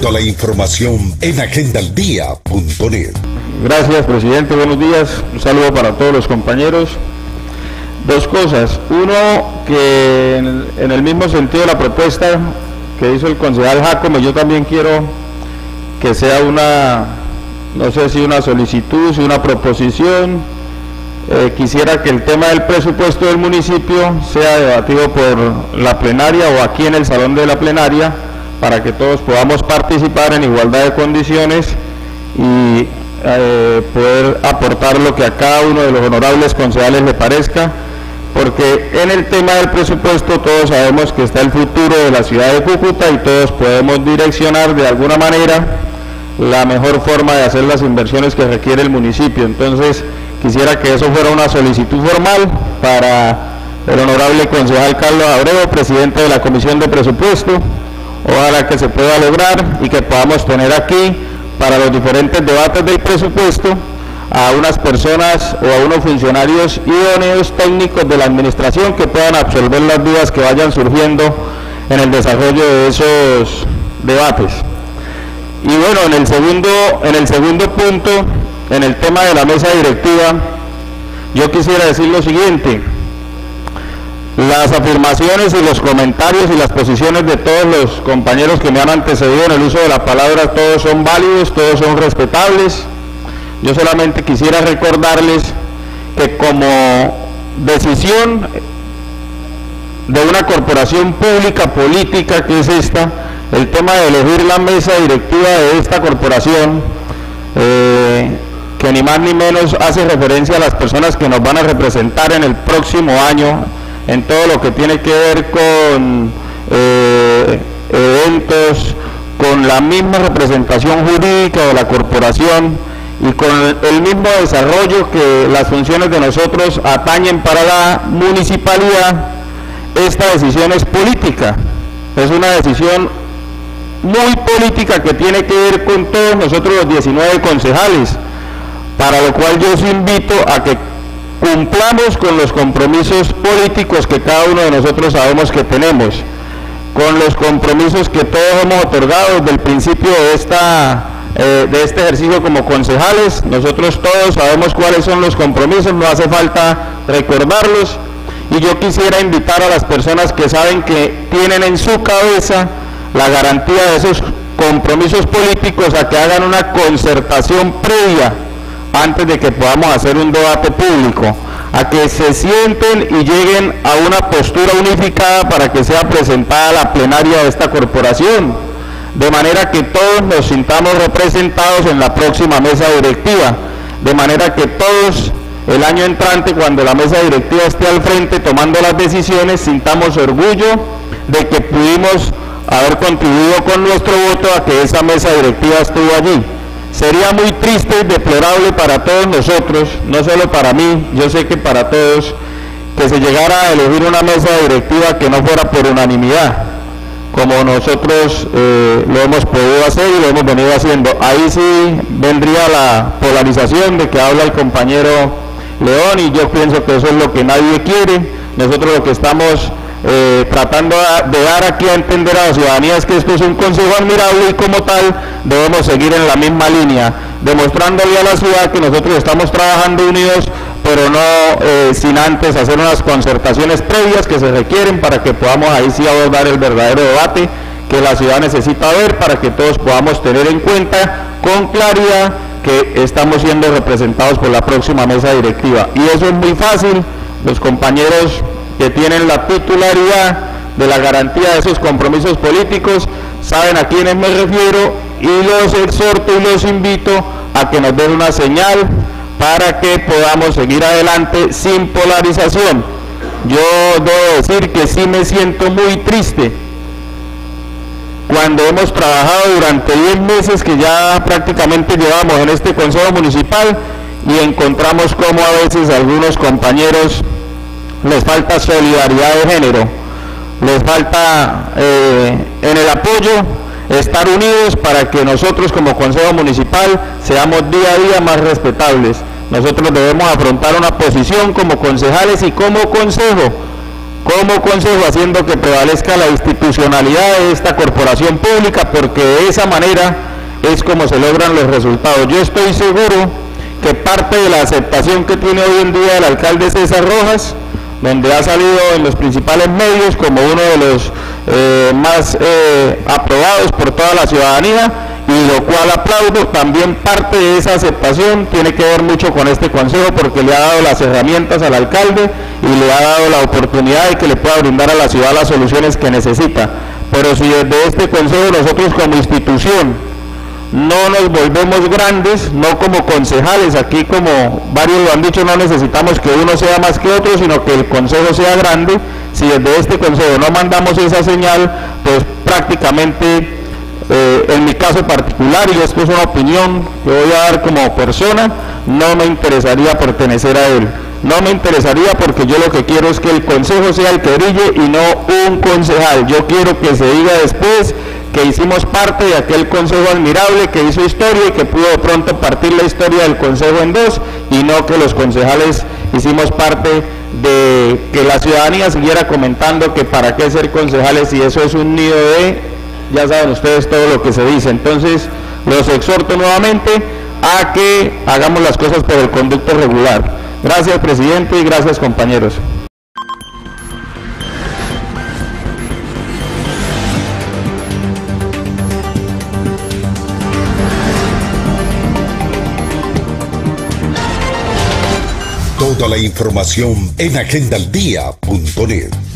Toda la información en agendaldia.net. Gracias, presidente. Buenos días. Un saludo para todos los compañeros. Dos cosas. Uno, que en el mismo sentido de la propuesta que hizo el concejal Jacome, yo también quiero que sea una, no sé si una solicitud, si una proposición. Quisiera que el tema del presupuesto del municipio sea debatido por la plenaria o aquí en el salón de la plenaria, para que todos podamos participar en igualdad de condiciones y poder aportar lo que a cada uno de los honorables concejales le parezca, porque en el tema del presupuesto todos sabemos que está el futuro de la ciudad de Cúcuta y todos podemos direccionar de alguna manera la mejor forma de hacer las inversiones que requiere el municipio. Entonces quisiera que eso fuera una solicitud formal para el honorable concejal Carlos Abreu, presidente de la Comisión de Presupuesto. Ojalá que se pueda lograr y que podamos tener aquí para los diferentes debates del presupuesto a unas personas o a unos funcionarios idóneos técnicos de la administración que puedan absolver las dudas que vayan surgiendo en el desarrollo de esos debates. Y bueno, en el segundo punto, en el tema de la mesa directiva, yo quisiera decir lo siguiente: las afirmaciones y los comentarios y las posiciones de todos los compañeros que me han antecedido en el uso de la palabra, todos son válidos, todos son respetables. Yo solamente quisiera recordarles que como decisión de una corporación pública política que es esta, el tema de elegir la mesa directiva de esta corporación, que ni más ni menos hace referencia a las personas que nos van a representar en el próximo año en todo lo que tiene que ver con eventos, con la misma representación jurídica de la corporación y con el mismo desarrollo que las funciones de nosotros atañen para la municipalidad. Esta decisión es política, es una decisión muy política que tiene que ver con todos nosotros los 19 concejales, para lo cual yo os invito a que cumplamos con los compromisos políticos que cada uno de nosotros sabemos que tenemos, con los compromisos que todos hemos otorgado desde el principio de este ejercicio como concejales. Nosotros todos sabemos cuáles son los compromisos, no hace falta recordarlos, y yo quisiera invitar a las personas que saben que tienen en su cabeza la garantía de esos compromisos políticos a que hagan una concertación previa antes de que podamos hacer un debate público, a que se sienten y lleguen a una postura unificada para que sea presentada a la plenaria de esta corporación, de manera que todos nos sintamos representados en la próxima mesa directiva, de manera que todos el año entrante, cuando la mesa directiva esté al frente tomando las decisiones, sintamos orgullo de que pudimos haber contribuido con nuestro voto a que esa mesa directiva estuvo allí. Sería muy triste y deplorable para todos nosotros, no solo para mí, yo sé que para todos, que se llegara a elegir una mesa directiva que no fuera por unanimidad, como nosotros lo hemos podido hacer y lo hemos venido haciendo. Ahí sí vendría la polarización de que habla el compañero León, y yo pienso que eso es lo que nadie quiere. Nosotros lo que estamos tratando de dar aquí a entender a la ciudadanía es que esto es un consejo admirable y como tal debemos seguir en la misma línea, demostrándole a la ciudad que nosotros estamos trabajando unidos, pero no sin antes hacer unas concertaciones previas que se requieren para que podamos ahí sí abordar el verdadero debate que la ciudad necesita ver, para que todos podamos tener en cuenta con claridad que estamos siendo representados por la próxima mesa directiva. Y eso es muy fácil. Los compañeros que tienen la titularidad de la garantía de esos compromisos políticos saben a quiénes me refiero, y los exhorto y los invito a que nos den una señal para que podamos seguir adelante sin polarización. Yo debo decir que sí me siento muy triste cuando hemos trabajado durante 10 meses que ya prácticamente llevamos en este Consejo Municipal y encontramos como a veces a algunos compañeros les falta solidaridad de género, les falta en el apoyo estar unidos para que nosotros como Consejo Municipal seamos día a día más respetables. Nosotros debemos afrontar una posición como concejales y como consejo como consejo, haciendo que prevalezca la institucionalidad de esta corporación pública, porque de esa manera es como se logran los resultados. Yo estoy seguro que parte de la aceptación que tiene hoy en día el alcalde César Rojas, donde ha salido en los principales medios como uno de los más aprobados por toda la ciudadanía, y lo cual aplaudo, también parte de esa aceptación tiene que ver mucho con este consejo, porque le ha dado las herramientas al alcalde y le ha dado la oportunidad de que le pueda brindar a la ciudad las soluciones que necesita. Pero si desde este consejo nosotros como institución no nos volvemos grandes, no como concejales, aquí como varios lo han dicho, no necesitamos que uno sea más que otro, sino que el consejo sea grande. Si desde este consejo no mandamos esa señal, pues prácticamente, en mi caso particular, y esto es una opinión que voy a dar como persona, no me interesaría pertenecer a él. No me interesaría, porque yo lo que quiero es que el consejo sea el que brille y no un concejal. Yo quiero que se diga después que hicimos parte de aquel consejo admirable que hizo historia y que pudo de pronto partir la historia del consejo en dos, y no que los concejales hicimos parte de que la ciudadanía siguiera comentando que para qué ser concejales si eso es un nido de, ya saben ustedes todo lo que se dice. Entonces los exhorto nuevamente a que hagamos las cosas por el conducto regular. Gracias, presidente, y gracias, compañeros. Toda la información en agendaldía.net.